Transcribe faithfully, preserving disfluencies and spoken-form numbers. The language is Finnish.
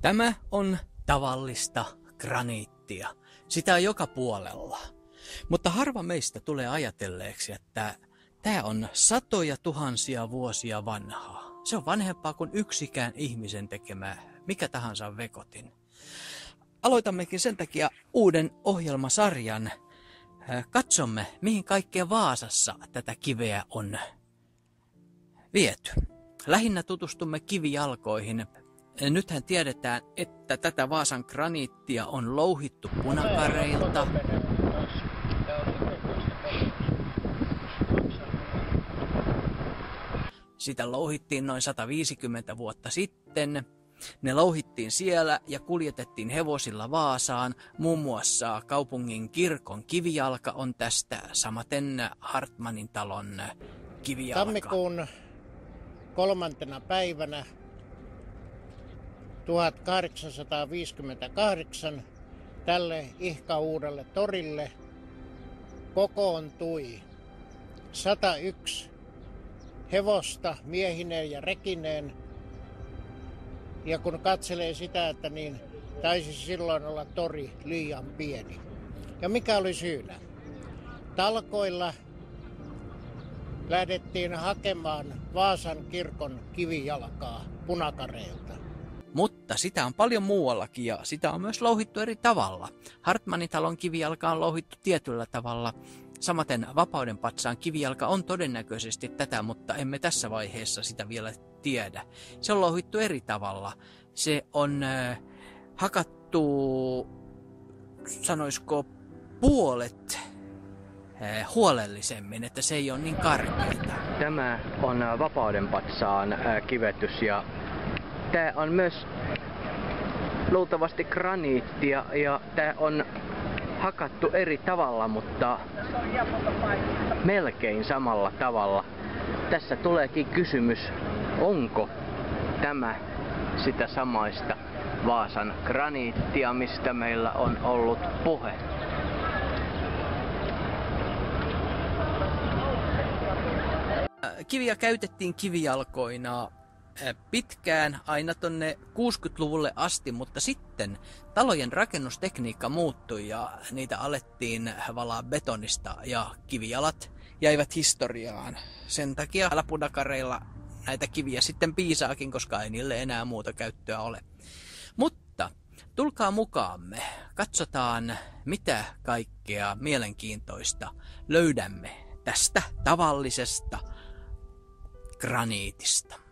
Tämä on tavallista graniittia. Sitä on joka puolella. Mutta harva meistä tulee ajatelleeksi, että tämä on satoja tuhansia vuosia vanhaa. Se on vanhempaa kuin yksikään ihmisen tekemä mikä tahansa vekotin. Aloitammekin sen takia uuden ohjelmasarjan. Katsomme, mihin kaikkeen Vaasassa tätä kiveä on viety. Lähinnä tutustumme kivijalkoihin. Nythän tiedetään, että tätä Vaasan graniittia on louhittu punakareilta. Sitä louhittiin noin sata viisikymmentä vuotta sitten. Ne louhittiin siellä ja kuljetettiin hevosilla Vaasaan. Muun muassa kaupungin kirkon kivijalka on tästä, samaten Hartmanin talon kivijalka. Tammikuun kolmantena päivänä tuhatkahdeksansataaviisikymmentäkahdeksan tälle ihkauudelle torille kokoontui sata yksi hevosta miehineen ja rekineen. Ja kun katselee sitä, että niin taisi silloin olla tori liian pieni. Ja mikä oli syynä? Talkoilla lähdettiin hakemaan Vaasan kirkon kivijalkaa punakareilta. Mutta sitä on paljon muuallakin ja sitä on myös louhittu eri tavalla. Hartmanin talon kivijalka on louhittu tietyllä tavalla. Samaten Vapaudenpatsaan kivijalka on todennäköisesti tätä, mutta emme tässä vaiheessa sitä vielä tiedä. Se on louhittu eri tavalla. Se on äh, hakattu, sanoisiko, puolet äh, huolellisemmin, että se ei ole niin karkeata. Tämä on Vapaudenpatsaan äh, kivetys ja tämä on myös luultavasti graniittia ja tämä on hakattu eri tavalla, mutta melkein samalla tavalla. Tässä tuleekin kysymys, onko tämä sitä samaista Vaasan graniittia, mistä meillä on ollut puhe. Kiviä käytettiin kivijalkoina pitkään, aina tonne kuusikymmentäluvulle asti, mutta sitten talojen rakennustekniikka muuttui ja niitä alettiin valaa betonista ja kivijalat jäivät historiaan. Sen takia punakareilla näitä kiviä sitten piisaakin, koska ei niille enää muuta käyttöä ole. Mutta tulkaa mukaamme, katsotaan mitä kaikkea mielenkiintoista löydämme tästä tavallisesta graniitista.